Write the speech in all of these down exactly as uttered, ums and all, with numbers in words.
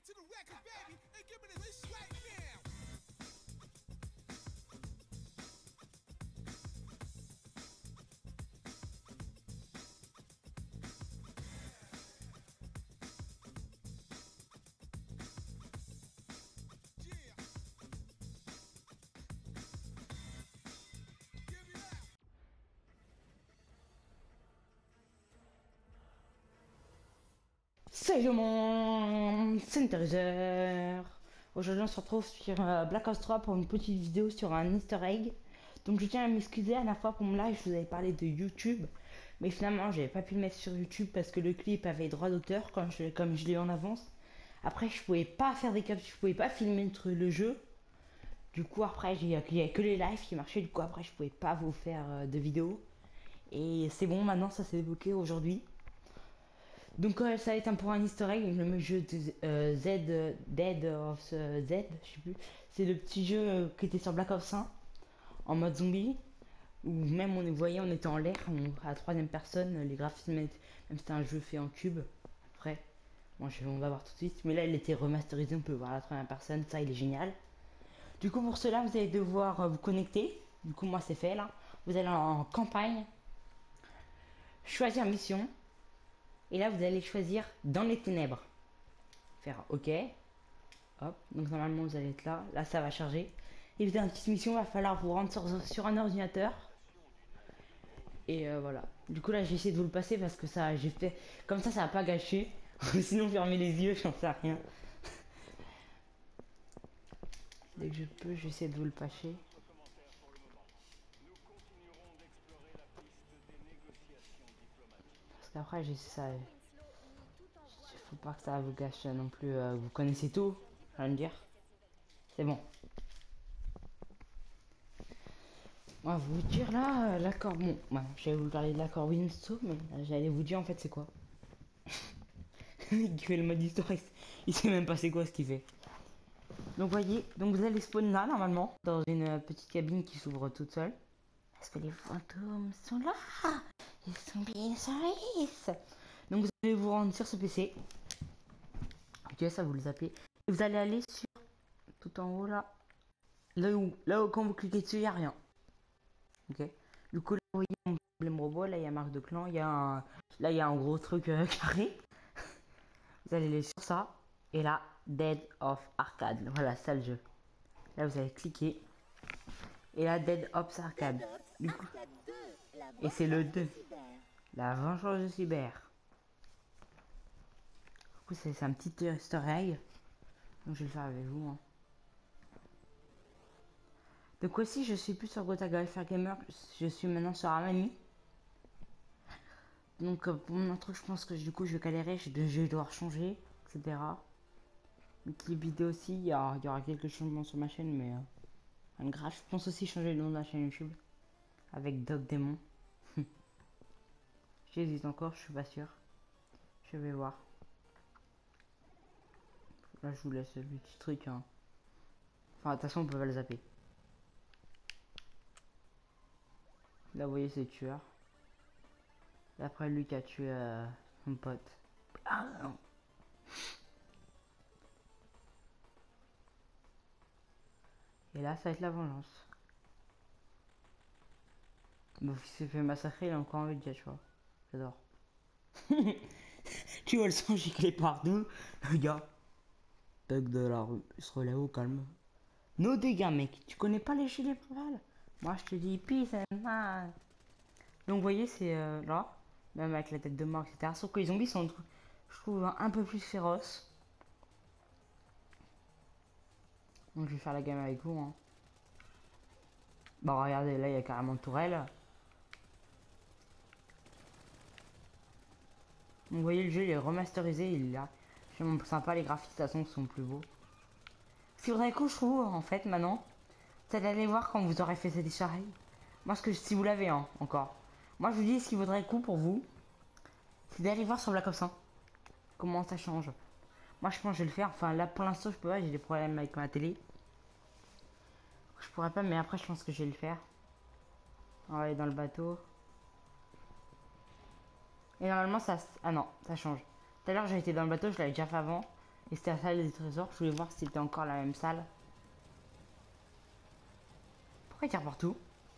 to the record, baby, and give me this right now. Yeah. Give me that. Salut mon Centerizer. Aujourd'hui on se retrouve sur euh, Black Ops trois pour une petite vidéo sur un easter egg. Donc je tiens à m'excuser à la fois pour mon live, je vous avais parlé de YouTube. Mais finalement j'avais pas pu le mettre sur YouTube parce que le clip avait droit d'auteur comme je, comme je l'ai eu en avance. Après je pouvais pas faire des captures, je pouvais pas filmer le, le jeu. Du coup après il y a que les lives qui marchaient, du coup après je pouvais pas vous faire euh, de vidéo. Et c'est bon, maintenant ça s'est débloqué aujourd'hui. Donc euh, ça va être un, pour un easter egg, le jeu de euh, Z, euh, Dead of euh, Z, je sais plus. C'est le petit jeu euh, qui était sur Black Ops un, en mode zombie, où même on est, vous voyez, on était en l'air, on- à la troisième personne, les graphismes, étaient- même c'était un jeu fait en cube, après, bon, je, on va voir tout de suite, mais là il était remasterisé, on peut voir la troisième personne, ça il est génial. Du coup pour cela vous allez devoir euh, vous connecter, du coup moi c'est fait là, vous allez en campagne, choisir mission, et là vous allez choisir dans les ténèbres. Faire OK. Hop. Donc normalement vous allez être là. Là ça va charger. Et vous avez une petite mission, il va falloir vous rendre sur, sur un ordinateur. Et euh, voilà. Du coup là j'ai essayé de vous le passer parce que ça j'ai fait. Comme ça ça va pas gâcher. Sinon fermez les yeux, j'en sais rien. Dès que je peux, j'essaie de vous le passer. Parce qu'après j'ai ça. Faut pas que ça vous gâche non plus. euh, vous connaissez tout, je viens de dire. C'est bon. On va vous dire là, euh, l'accord. Bon, ouais, j'allais vous parler de l'accord Winsto, mais euh, j'allais vous dire en fait c'est quoi. Il fait le mode historique. Il sait même pas c'est quoi ce qu'il fait. Donc voyez, donc vous allez spawn là normalement, dans une euh, petite cabine qui s'ouvre toute seule. Parce que les fantômes sont là. Ils sont bien service. Donc vous allez vous rendre sur ce P C. Ok, ça vous le zappez. Et vous allez aller sur tout en haut là. Là où, là où quand vous cliquez dessus, il n'y a rien. Ok. Du coup là vous voyez mon problème robot, là il y a marque de clan, il y a un. Là il y a un gros truc euh, carré. Vous allez aller sur ça. Et là, Dead of Arcade. Voilà, c'est ça le jeu. Là, vous allez cliquer. Et là, Dead of Arcade. Du coup, et c'est le deux. La vengeance de cyber. Du coup, c'est un petit easter egg. Donc, je vais le faire avec vous. Hein. Donc, aussi, je suis plus sur GotaGolfer Gamer. Je suis maintenant sur Amami. Donc, euh, pour mon truc, je pense que du coup, je vais galérer. Je vais devoir changer, et cetera. Les clips vidéo aussi, il y, a, il y aura quelques changements sur ma chaîne, mais. Euh, un grave, je pense aussi changer le nom de la chaîne YouTube. Avec Doc Démon. J'hésite encore, je suis pas sûr. Je vais voir. Là, je vous laisse le petit truc. Hein. Enfin, de toute façon, on peut pas le zapper. Là, vous voyez, c'est le tueur. Et après, lui qui a tué euh, son pote. Ah non. Et là, ça va être la vengeance. Mon fils s'est fait massacrer, il a encore envie de dire, tu vois. J'adore. Tu vois le sang gicler partout. Le gars. Bug de la rue. Il se relève au calme. Nos dégâts, mec. Tu connais pas les gilets pare-balles? Moi, je te dis, peace and man. Donc, vous voyez, c'est euh, là. Même avec la tête de mort, et cetera. Sauf que les zombies sont, je trouve, un peu plus féroces. Donc, je vais faire la gamme avec vous. Hein. Bon, regardez, là, il y a carrément une tourelle. Donc, vous voyez, le jeu, il est remasterisé. Il est là. C'est vraiment sympa. Les graphismes, de toute façon, sont plus beaux. Ce qui faudrait que je trouve, en fait, maintenant, c'est d'aller voir quand vous aurez fait cette écharpe. Moi, ce que si vous l'avez, hein, encore. Moi, je vous dis, ce qui vaudrait le coup pour vous, c'est d'aller voir sur Black Ops un. Comment ça change. Moi, je pense que je vais le faire. Enfin, là, pour l'instant, je peux pas. J'ai des problèmes avec ma télé. Je pourrais pas, mais après, je pense que je vais le faire. On va aller dans le bateau. Et normalement, ça... Ah non, ça change. Tout à l'heure, j'ai été dans le bateau, je l'avais déjà fait avant. Et c'était la salle des trésors. Je voulais voir si c'était encore la même salle. Pourquoi il tire partout?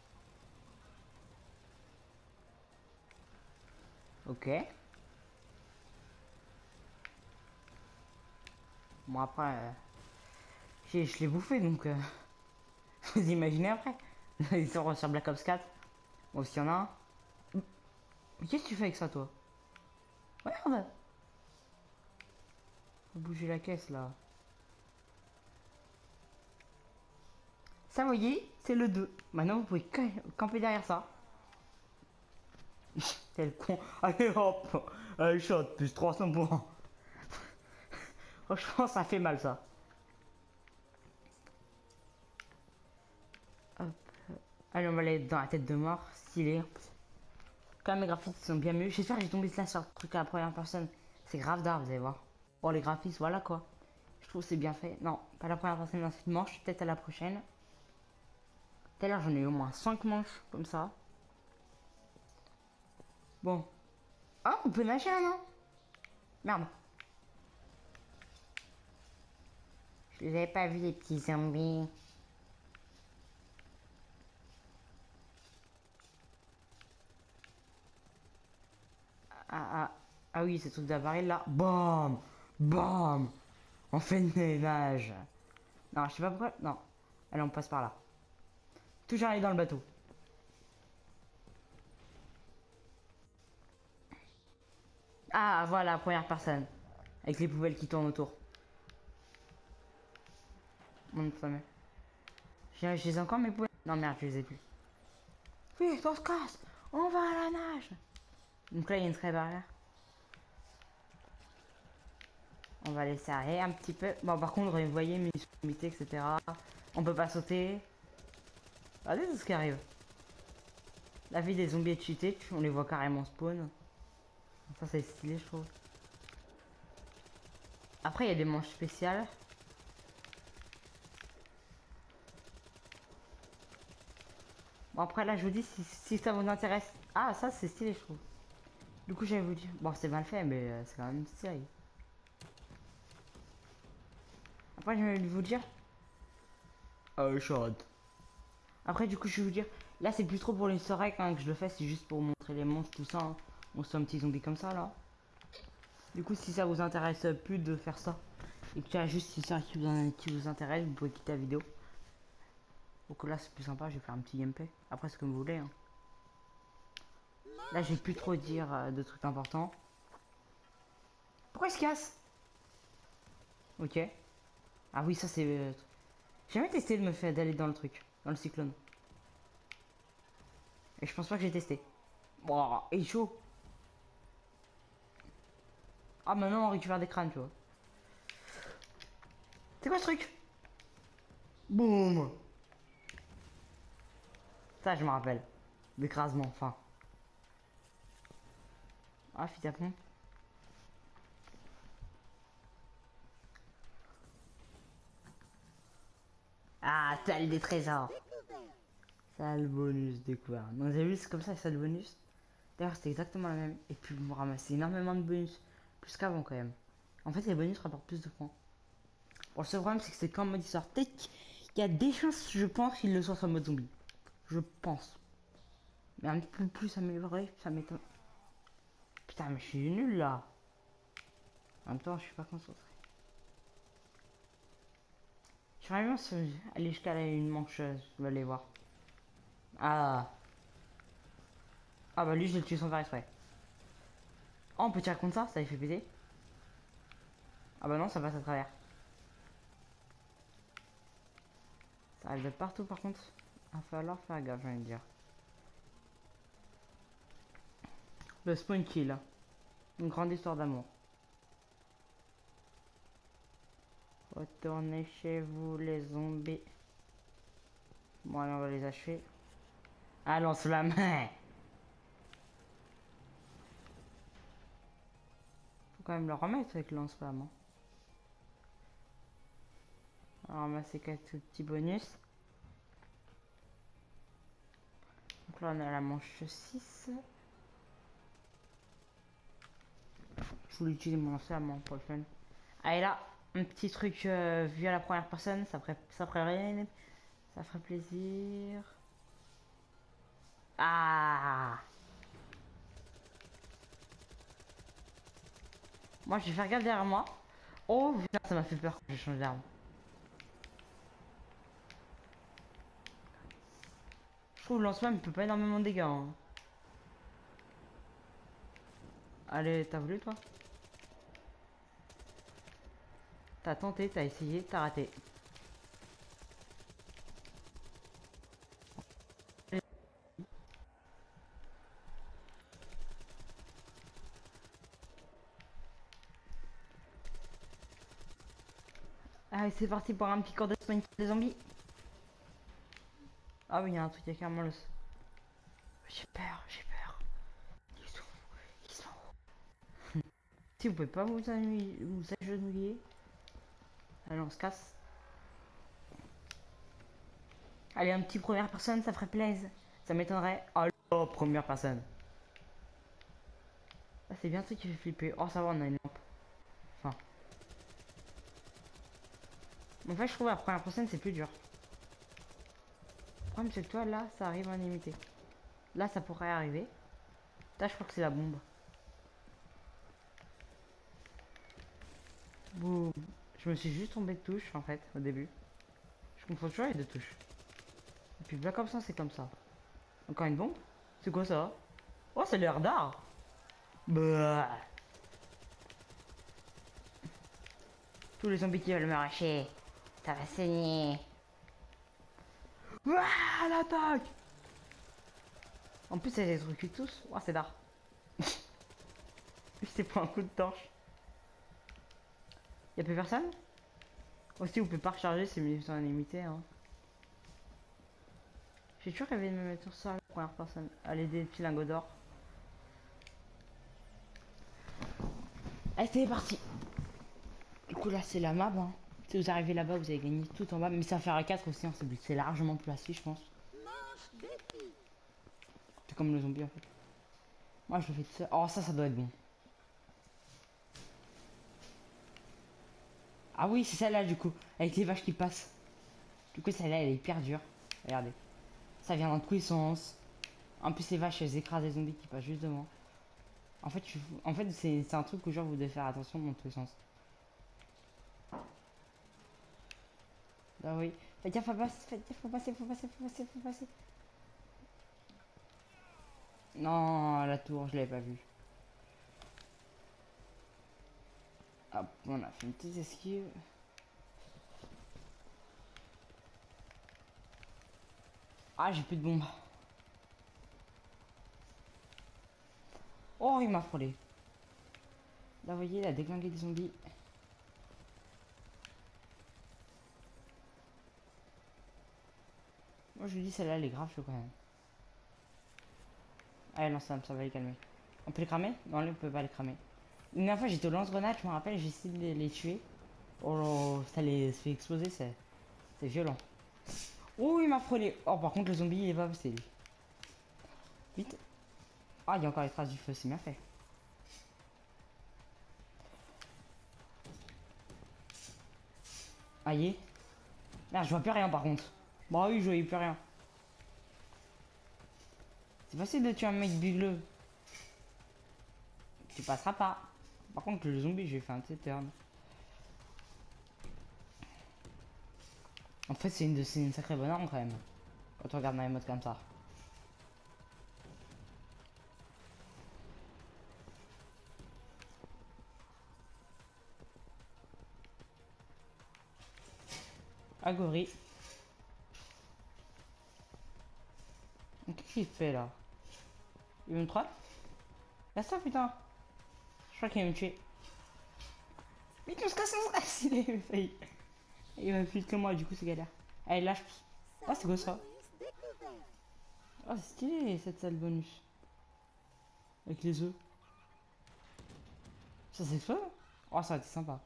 Ok. Bon après, euh, j'ai- je l'ai bouffé donc euh, vous imaginez après. Ils sont sur Black Ops quatre. Bon s'il y en a un. Mais qu'est-ce que tu fais avec ça toi? Regarde. Faut bouger la caisse là. Ça vous voyez, c'est le deux. Maintenant vous pouvez camper derrière ça. Quel con. Allez hop. Allez shot, plus trois cents pour un. Franchement ça fait mal ça. Hop. Allez on va aller dans la tête de mort. Stylé. Quand même les graphismes sont bien mieux. J'espère que j'ai tombé là sur le truc à la première personne. C'est grave d'art, vous allez voir. Bon les graphismes, voilà quoi. Je trouve que c'est bien fait. Non, pas la première personne dans cette manche, peut-être à la prochaine. Tout à l'heure j'en ai eu au moins cinq manches comme ça. Bon. Ah, on peut nager là, non? Merde. Je les avais pas vus les petits zombies. Ah ah. Ah oui, ce truc d'appareil là. Bam. Bam. On fait le ménage. Non, je sais pas pourquoi. Non. Allez, on passe par là. Toujours aller dans le bateau. Ah, voilà, première personne. Avec les poubelles qui tournent autour. Mon fameux. J'ai j'ai encore mes poubelles. Non, merde, je les ai plus. Vite, on se casse. On va à la nage. Donc là, il y a une très barrière. On va laisser aller un petit peu. Bon, par contre, vous voyez, mes limités, et cetera. On peut pas sauter. Regardez tout ce qui arrive. La vie des zombies est cheatée. On les voit carrément spawn. Ça, c'est stylé, je trouve. Après, il y a des manches spéciales. Bon, après, là, je vous dis, si, si ça vous intéresse. Ah, ça, c'est stylé, je trouve. Du coup, j'allais vous dire. Bon, c'est mal fait, mais euh, c'est quand même une série. Après, je vais vous dire. Euh, shot. Après, du coup, je vais vous dire. Là, c'est plus trop pour les soirées hein, que je le fais. C'est juste pour montrer les monstres, tout ça. Hein. On se fait un petit zombie comme ça, là. Du coup, si ça vous intéresse plus de faire ça. Et que tu as juste si ça qui vous, qui vous intéresse, vous pouvez quitter la vidéo. Donc là, c'est plus sympa. Je vais faire un petit gameplay. Après, c'est comme vous voulez. Hein. Là, j'ai plus trop dire euh, de trucs importants. Pourquoi il se casse? Ok. Ah oui, ça c'est... Euh, j'ai jamais testé de me faire d'aller dans le truc. Dans le cyclone. Et je pense pas que j'ai testé. Wow, il est chaud. Ah, maintenant on récupère des crânes, tu vois. C'est quoi ce truc? Boum. Ça, je me rappelle. L'écrasement, enfin. Ah, finalement. Ah, salle des trésors. Salle bonus découvert. Donc, vous avez vu, c'est comme ça, salle bonus. D'ailleurs, c'était exactement la même. Et puis, vous ramassez énormément de bonus. Plus qu'avant, quand même. En fait, les bonus rapportent plus de points. Bon, le seul problème, c'est que c'est comme mode histoire. Peut-être qu'il y a des chances, je pense, qu'il le soit sur mode zombie. Je pense. Mais un petit peu plus amélioré, ça m'étonne. Putain, mais je suis nul là. En même temps, je suis pas concentré. J'aimerais bien aller jusqu'à une manche, je vais aller voir. Ah. Ah bah lui, je l'ai tué sans faire exprès. Oh, on peut tirer contre ça, ça les fait péter. Ah bah non, ça passe à travers. Ça arrive de partout par contre. Il va falloir faire gaffe, j'ai envie de dire. Le spawn kill. Une grande histoire d'amour. Retournez chez vous les zombies. Bon allez on va les achever. Ah lance la main. Faut quand même le remettre avec le lance-flamme. Hein. Alors ramasser quelques petits bonus. Donc là on a la manche six. Je voulais utiliser mon lance-flamme pour le fun. Allez là. un petit truc euh, vu à la première personne, ça ferait, ça ferait rien, ça ferait plaisir. Ah! Moi, je vais faire gaffe derrière moi. Oh putain, ça m'a fait peur quand j'ai changé d'arme. Je trouve le lance-flamme il peut pas énormément de dégâts. Hein. Allez, t'as voulu toi? T'as tenté, t'as essayé, t'as raté. Allez, c'est parti pour un petit corps de spawn des zombies. Ah oui, il y a un truc, il y a carrément le... J'ai peur, j'ai peur. Ils sont où? Ils sont où? Si vous pouvez pas vous agenouiller, vous agenouiller. Allez, on se casse. Allez, un petit première personne, ça ferait plaisir. Ça m'étonnerait. Oh, première personne. Ah, c'est bien un truc qui fait flipper. Oh, ça va, on a une lampe. Enfin. En fait, je trouve la première personne, c'est plus dur. Le problème, c'est que toi, là, ça arrive en limité. Là, ça pourrait arriver. Là, je crois que c'est la bombe. Boum. Je me suis juste tombé de touche, en fait, au début. Je confonds toujours les deux touches. Et puis, Black Ops un, c'est comme ça. Encore une bombe? C'est quoi ça? Oh, c'est l'air d'art! Bah. Tous les zombies qui veulent me arracher. Ça va saigner. Ouah, l'attaque! En plus, elle électrocute tous. Oh, c'est d'art. Je t'ai pris un coup de torche. Y'a plus personne? Aussi, vous pouvez pas recharger, c'est munitions illimitées. Hein. J'ai toujours rêvé de me mettre sur ça, la première personne. Allez, des petits lingots d'or. Allez, c'est parti! Du coup, là, c'est la map. Hein. Si vous arrivez là-bas, vous avez gagné tout en bas. Mais ça va faire à quatre aussi. Hein. C'est largement plus facile, je pense. C'est comme le zombie, en fait. Moi, je le fais tout seul. Oh, ça, ça doit être bon. Ah oui, c'est celle-là, du coup. Avec les vaches qui passent. Du coup, celle-là, elle est hyper dure. Regardez. Ça vient dans tous les sens. En plus, les vaches, elles écrasent les zombies qui passent juste devant. En fait, je... en fait c'est un truc où genre vous devez faire attention dans tous les sens. Ah oui. Faites gaffe à passer, faites gaffe, faut passer, faut passer, faut passer, faut passer. Non, la tour, je l'avais pas vue. Hop, on a fait une petite esquive. Ah, j'ai plus de bombes. Oh, il m'a frôlé. Là, vous voyez, il a déglingué des zombies. Moi, je lui dis, celle-là, elle est grave, quand même. Allez, non, ça, ça va les calmer. On peut les cramer? Non, on peut pas les cramer. Une dernière fois, j'étais au lance-grenade, je me rappelle, j'ai essayé de les, les tuer. Oh, ça les fait exploser, c'est violent. Oh, il m'a frôlé. Oh, par contre, le zombie, il est pas passé, lui. Vite. Ah, il y a encore les traces du feu, c'est bien fait. Aïe. Merde, je vois plus rien, par contre. Bah oui, je voyais plus rien. C'est facile de tuer un mec bugleux. Tu passeras pas. Par contre, le zombie, j'ai fait un T-turn. En fait, c'est une, une sacrée bonne arme, quand même. Quand on regarde dans les modes comme ça. Agori. Qu'est-ce qu'il fait là? Il veut me trolls? Laisse ça, putain. Je crois qu'il va me tuer. Vite, on se casse, on se casse. Il a failli. Il va plus que moi, du coup, c'est galère. Allez, lâche. Ah, c'est quoi ça? Ah, c'est stylé cette salle bonus. Avec les œufs. Ça s'explose? Oh, ça aurait été sympa.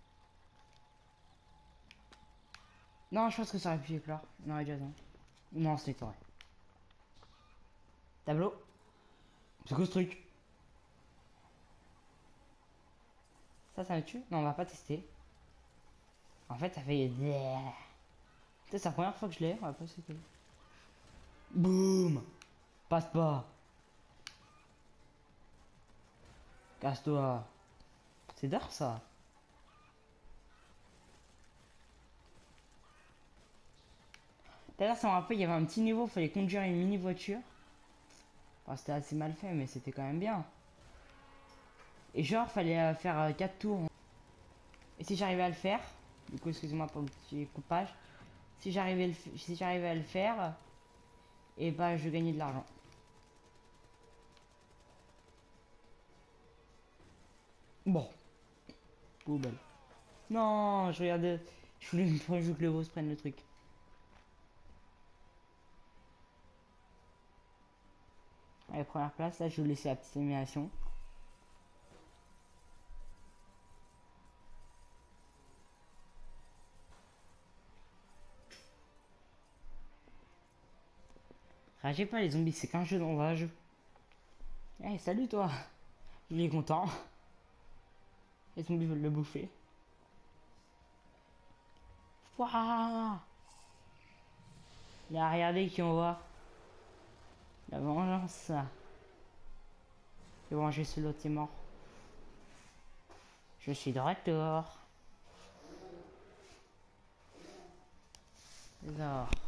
Non, je pense que ça aurait pu éclore. Non, déjà non. Non, c'est vrai. Tableau. C'est quoi ce truc? Ça, ça me tue? Non, on va pas tester. En fait, ça fait... C'est la première fois que je l'ai, on va pas se que... Boum. Passe pas. Casse-toi. C'est d'art ça. Tout à l'heure, ça me rappelle, il y avait un petit niveau, il fallait conduire une mini voiture. Enfin, c'était assez mal fait, mais c'était quand même bien. Et genre, fallait euh, faire euh, quatre tours. Et si j'arrivais à le faire, du coup, excusez-moi pour le petit coupage. Si j'arrivais si j'arrivais à le faire, et bah, je gagnais de l'argent. Bon, poubelle. Non, je regardais. Je voulais une fois que le boss prenne le truc. Allez, première place, là, je vais vous laisser la petite animation. Ragez pas les zombies, c'est qu'un jeu dans un jeu. Eh, hey, salut toi. Il est content. Les zombies veulent le bouffer. Waouh. Là, regardez qui on voit. La vengeance. Je vais manger ce lot est mort. Je suis de retour. Alors.